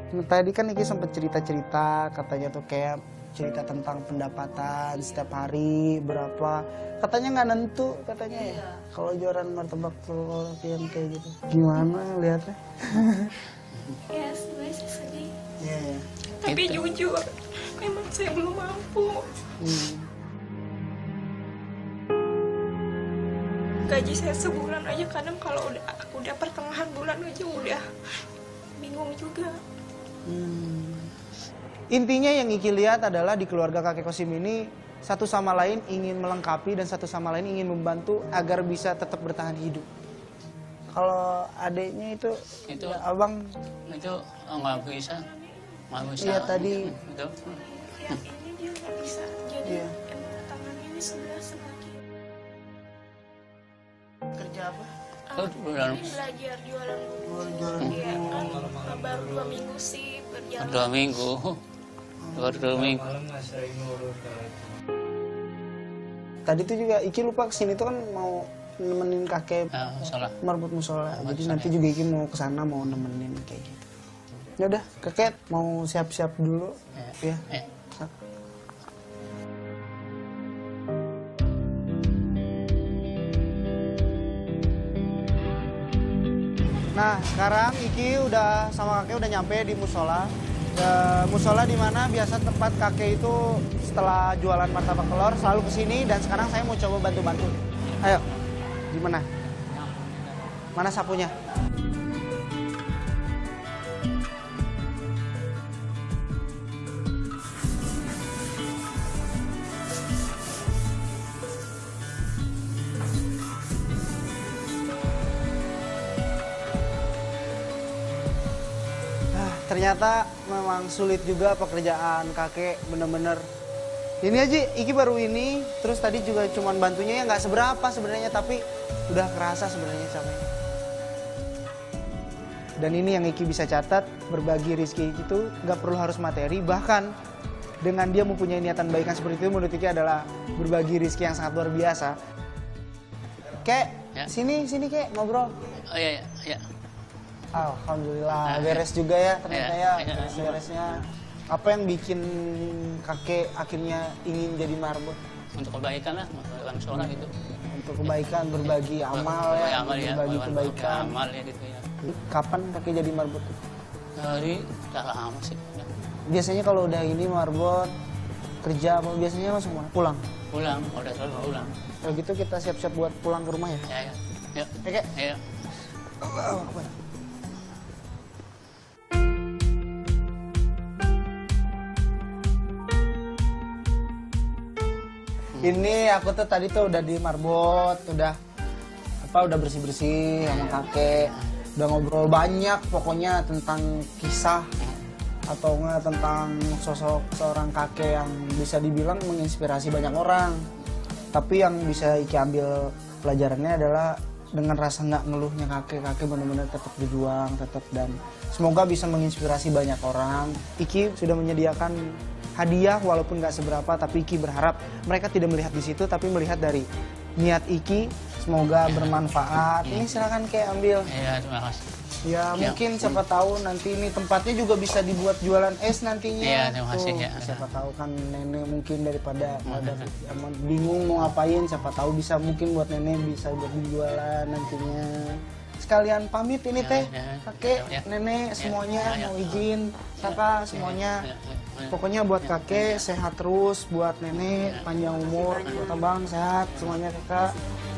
Tadi kan Iki sempat cerita-cerita, katanya tuh kayak cerita tentang pendapatan setiap hari berapa. Katanya nggak nentu katanya ya. Kalau jualan martabak telur yang kayak gitu. Gimana lihatnya? Ya sebenarnya sih sedih. Iya. Tapi jujur, memang saya belum mampu. Gaji saya sebulan aja kadang kalau udah pertengahan bulan aja udah bingung juga. Intinya yang Iki lihat adalah di keluarga kakek Kosim ini satu sama lain ingin melengkapi dan satu sama lain ingin membantu agar bisa tetap bertahan hidup. Kalau adiknya itu ya, abang itu nggak bisa. Iya tadi. Itu. Ya ini dia nggak bisa. Jadi emang tangannya ini sebelah lagi. Kerja apa? Ini belajar jualan buku. Iya kan baru 2 minggu sih berjalan. 2 minggu. Baru 2 minggu. Tadi tuh juga Iki lupa kesini tuh kan mau nemenin kakek marbot musola. Jadi nanti juga Iki mau kesana mau nemenin kayak gitu. Ya udah, kakek mau siap-siap dulu ya. Nah, sekarang Iki udah sama kakek udah nyampe di musola. Musola di mana biasa tempat kakek itu setelah jualan martabak telur selalu kesini dan sekarang saya mau coba bantu-bantu. Ayo, gimana? Mana sapunya? Ternyata memang sulit juga pekerjaan kakek, bener-bener. Ini aja Iki baru ini, terus tadi juga cuman bantunya ya nggak seberapa sebenarnya, tapi udah kerasa sebenarnya capeknya. Dan ini yang Iki bisa catat, berbagi rezeki itu nggak perlu harus materi, bahkan dengan dia mempunyai niatan baikan seperti itu menurut Iki adalah berbagi rezeki yang sangat luar biasa. Kek, ya. sini Kek, ngobrol. Oh iya. Alhamdulillah, beres juga ya ternyata ya, beresnya. Apa yang bikin kakek akhirnya ingin jadi marbot? Untuk kebaikan lah, untuk sholat gitu. Untuk kebaikan, berbagi amal ya, berbagi kebaikan. Amal ya gitu ya. Kapan kakek jadi marbot? Dari udah lama sih. Biasanya kalau udah ini marbot, kerja apa biasanya langsung pulang? Pulang, udah selalu pulang. Kalau gitu kita siap-siap buat pulang ke rumah ya? Ya. Kakek? Iya. Ini aku tuh tadi tuh udah di marbot, udah bersih-bersih sama kakek, udah ngobrol banyak pokoknya tentang kisah atau enggak tentang sosok seorang kakek yang bisa dibilang menginspirasi banyak orang. Tapi yang bisa Iki ambil pelajarannya adalah dengan rasa nggak ngeluhnya kakek benar-benar tetap berjuang, dan semoga bisa menginspirasi banyak orang. Iki sudah menyediakan hadiah walaupun nggak seberapa, tapi Iki berharap mereka tidak melihat di situ, tapi melihat dari niat Iki. Semoga bermanfaat. Ini silakan kayak ambil. Iya, terima kasih. Ya mungkin siapa tahu nanti ini tempatnya juga bisa dibuat jualan es nantinya. Iya, terima kasih ya. Siapa tahu kan nenek mungkin daripada bingung mau ngapain, siapa tahu bisa mungkin buat nenek bisa buat jualan nantinya. Sekalian pamit ini teh, kakek, nenek semuanya mau izin, kakak semuanya. Pokoknya buat kakek sehat terus, buat nenek panjang umur, buat abang sehat semuanya kakak.